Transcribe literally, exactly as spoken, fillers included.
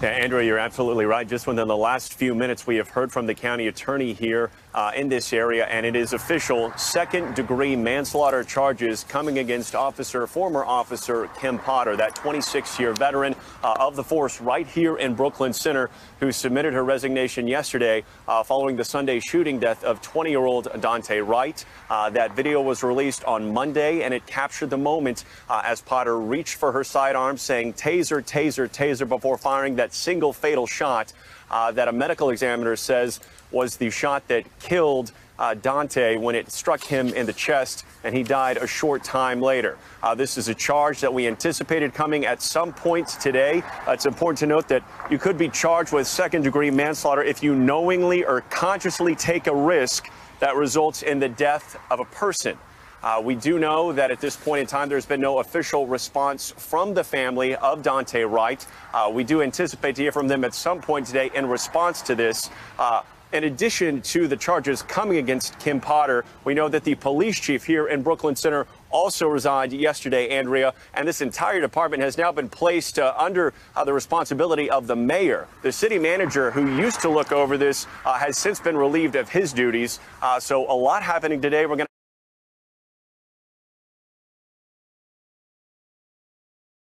Yeah, Andrea, you're absolutely right. Just within the last few minutes, we have heard from the county attorney here uh, in this area, and it is official. Second-degree manslaughter charges coming against officer, former officer Kim Potter, that twenty-six-year veteran uh, of the force right here in Brooklyn Center, who submitted her resignation yesterday uh, following the Sunday shooting death of twenty-year-old Daunte Wright. Uh, that video was released on Monday, and it captured the moment uh, as Potter reached for her sidearm, saying taser, taser, taser before firing that single fatal shot uh, that a medical examiner says was the shot that killed uh, Daunte when it struck him in the chest, and he died a short time later. Uh, this is a charge that we anticipated coming at some point today. Uh, it's important to note that you could be charged with second-degree manslaughter if you knowingly or consciously take a risk that results in the death of a person. Uh, we do know that at this point in time, there's been no official response from the family of Daunte Wright. Uh, we do anticipate to hear from them at some point today in response to this. Uh, in addition to the charges coming against Kim Potter, we know that the police chief here in Brooklyn Center also resigned yesterday, Andrea, and this entire department has now been placed uh, under uh, the responsibility of the mayor. The city manager who used to look over this uh, has since been relieved of his duties. Uh, so a lot happening today. We're going